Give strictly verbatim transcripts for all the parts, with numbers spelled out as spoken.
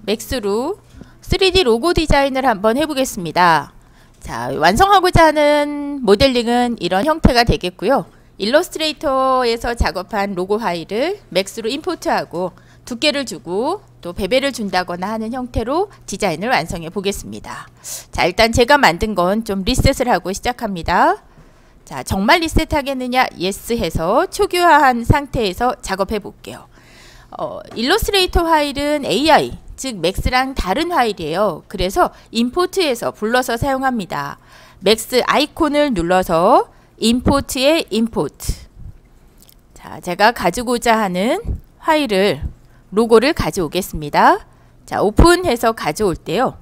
맥스로 쓰리디 로고 디자인을 한번 해보겠습니다. 자, 완성하고자 하는 모델링은 이런 형태가 되겠고요. 일러스트레이터에서 작업한 로고 파일을 맥스로 임포트하고 두께를 주고 또 베벨을 준다거나 하는 형태로 디자인을 완성해 보겠습니다. 자, 일단 제가 만든 건 좀 리셋을 하고 시작합니다. 자, 정말 리셋하겠느냐? 예스 해서 초기화한 상태에서 작업해 볼게요. 어, 일러스트레이터 파일은 에이아이, 즉 맥스랑 다른 파일이에요. 그래서 임포트에서 불러서 사용합니다. 맥스 아이콘을 눌러서 임포트에 임포트. 자, 제가 가지고자 하는 파일을 로고를 가져오겠습니다. 자, 오픈해서 가져올 때요.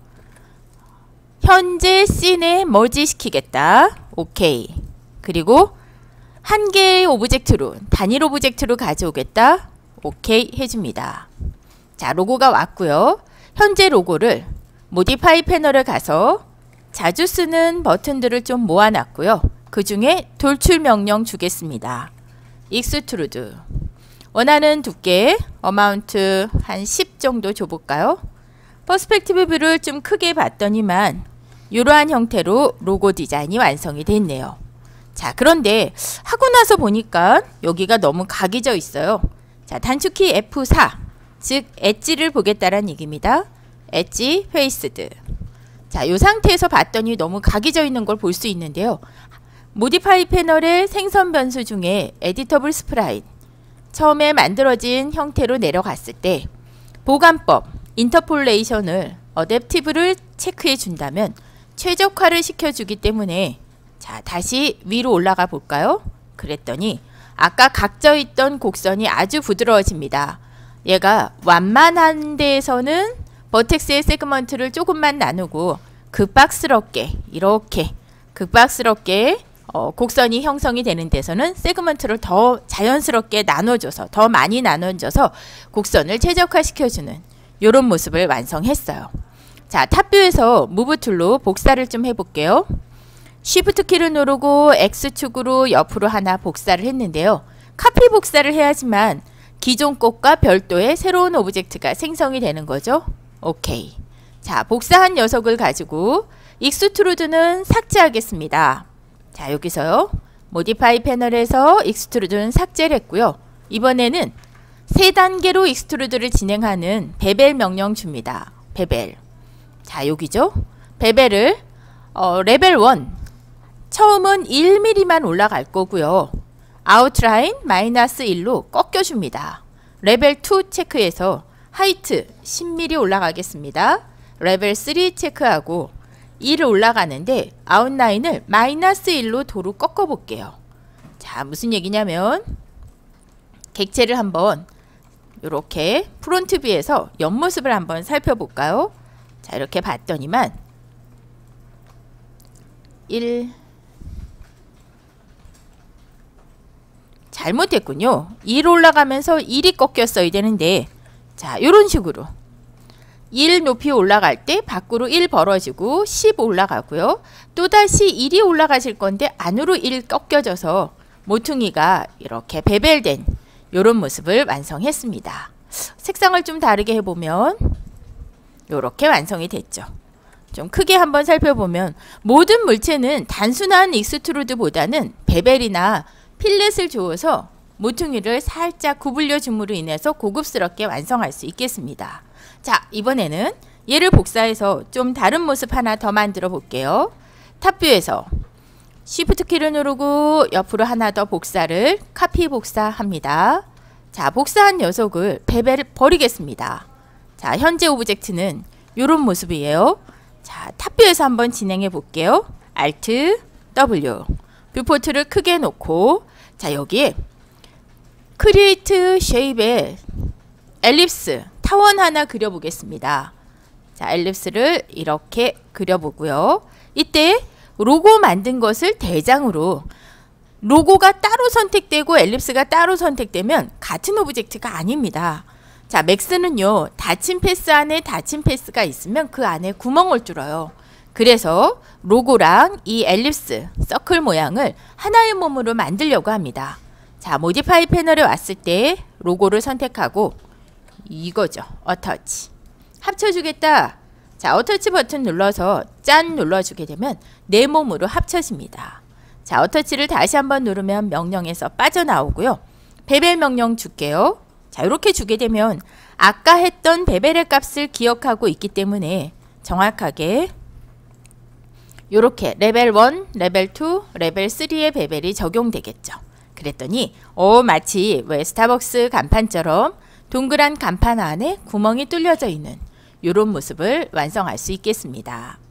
현재 씬에 머지 시키겠다. 오케이. 그리고 한 개의 오브젝트로, 단일 오브젝트로 가져오겠다. 오케이 해줍니다. 자, 로고가 왔고요. 현재 로고를 모디파이 패널에 가서 자주 쓰는 버튼들을 좀 모아놨고요. 그 중에 돌출 명령 주겠습니다. 익스트루드. 원하는 두께, 어마운트 한 십 정도 줘볼까요? 퍼스펙티브 뷰를 좀 크게 봤더니만 이러한 형태로 로고 디자인이 완성이 됐네요. 자, 그런데 하고 나서 보니까 여기가 너무 각이 져 있어요. 자, 단축키 에프 사, 즉 엣지를 보겠다는 얘기입니다. 엣지 페이스드. 자, 이 상태에서 봤더니 너무 각이 져 있는 걸 볼 수 있는데요. 모디파이 패널의 생성 변수 중에 에디터블 스프라잇, 처음에 만들어진 형태로 내려갔을 때 보관법, 인터폴레이션을 어댑티브를 체크해 준다면 최적화를 시켜주기 때문에 자, 다시 위로 올라가 볼까요? 그랬더니 아까 각져 있던 곡선이 아주 부드러워집니다. 얘가 완만한 데에서는 버텍스의 세그먼트를 조금만 나누고 급박스럽게 이렇게 급박스럽게 어, 곡선이 형성이 되는 데서는 세그먼트를 더 자연스럽게 나눠줘서 더 많이 나눠줘서 곡선을 최적화시켜주는 이런 모습을 완성했어요. 자, 탑뷰에서 무브 툴로 복사를 좀 해볼게요. 쉬프트 키를 누르고 X축으로 옆으로 하나 복사를 했는데요. 카피 복사를 해야지만 기존 것과 별도의 새로운 오브젝트가 생성이 되는 거죠. 오케이. 자, 복사한 녀석을 가지고 익스트루드는 삭제하겠습니다. 자, 여기서요. 모디파이 패널에서 익스트루드는 삭제를 했고요. 이번에는 세 단계로 익스트루드를 진행하는 베벨 명령 줍니다. 베벨. 자, 여기죠. 베벨을 어, 레벨 일. 처음은 일 밀리미터만 올라갈 거고요. 아웃라인 마이너스 일로 꺾여줍니다. 레벨 이 체크해서 하이트 십 밀리미터 올라가겠습니다. 레벨 삼 체크하고 일 올라가는데 아웃라인을 마이너스 일로 도로 꺾어 볼게요. 자, 무슨 얘기냐면 객체를 한번 이렇게 프론트 뷰에서 옆모습을 한번 살펴볼까요? 자, 이렇게 봤더니만 일 잘못했군요. 일 올라가면서 일이 꺾였어야 되는데 자, 이런 식으로 일 높이 올라갈 때 밖으로 일 벌어지고 십 올라가고요. 또다시 일이 올라가실 건데 안으로 일 꺾여져서 모퉁이가 이렇게 베벨된 이런 모습을 완성했습니다. 색상을 좀 다르게 해보면 이렇게 완성이 됐죠. 좀 크게 한번 살펴보면 모든 물체는 단순한 익스트루드보다는 베벨이나 필렛을 주어서 모퉁이를 살짝 구불려 줌으로 인해서 고급스럽게 완성할 수 있겠습니다. 자, 이번에는 얘를 복사해서 좀 다른 모습 하나 더 만들어 볼게요. 탑뷰에서 쉬프트 키를 누르고 옆으로 하나 더 복사를 카피 복사합니다. 자, 복사한 녀석을 베벨 버리겠습니다. 자, 현재 오브젝트는 이런 모습이에요. 자, 탑뷰에서 한번 진행해 볼게요. 알트 더블유. 뷰포트를 크게 놓고 자, 여기에 크리에이트 쉐입에 엘립스 타원 하나 그려보겠습니다. 자, 엘립스를 이렇게 그려보고요. 이때 로고 만든 것을 대장으로 로고가 따로 선택되고 엘립스가 따로 선택되면 같은 오브젝트가 아닙니다. 자, 맥스는요. 닫힌 패스 안에 닫힌 패스가 있으면 그 안에 구멍을 뚫어요. 그래서 로고랑 이 엘립스, 서클 모양을 하나의 몸으로 만들려고 합니다. 자, 모디파이 패널에 왔을 때 로고를 선택하고 이거죠. 어터치. 합쳐주겠다. 자, 어터치 버튼 눌러서 짠 눌러주게 되면 내 몸으로 합쳐집니다. 자, 어터치를 다시 한번 누르면 명령에서 빠져나오고요. 베벨 명령 줄게요. 자, 이렇게 주게 되면 아까 했던 베벨의 값을 기억하고 있기 때문에 정확하게 이렇게 레벨 일, 레벨 이, 레벨 삼의 베벨이 적용되겠죠. 그랬더니 어 마치 왜 스타벅스 간판처럼 동그란 간판 안에 구멍이 뚫려져 있는 이런 모습을 완성할 수 있겠습니다.